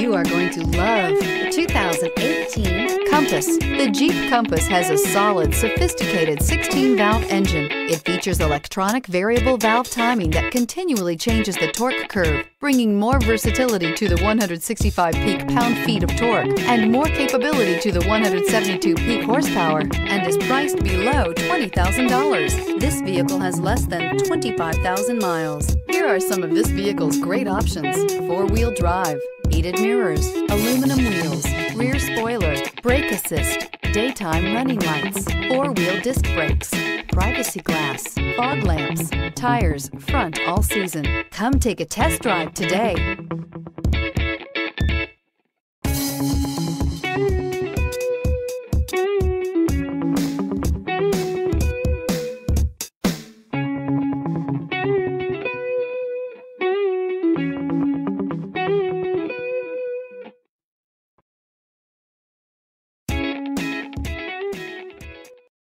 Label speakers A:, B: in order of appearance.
A: You are going to love the 2018 Compass. The Jeep Compass has a solid, sophisticated 16-valve engine. It features electronic variable valve timing that continually changes the torque curve, bringing more versatility to the 165 peak pound-feet of torque and more capability to the 172 peak horsepower, and is priced below $20,000. This vehicle has less than 25,000 miles. Here are some of this vehicle's great options: four-wheel drive, heated mirrors, aluminum wheels, rear spoiler, brake assist, daytime running lights, four-wheel disc brakes, privacy glass, fog lamps, tires front all season. Come take a test drive today.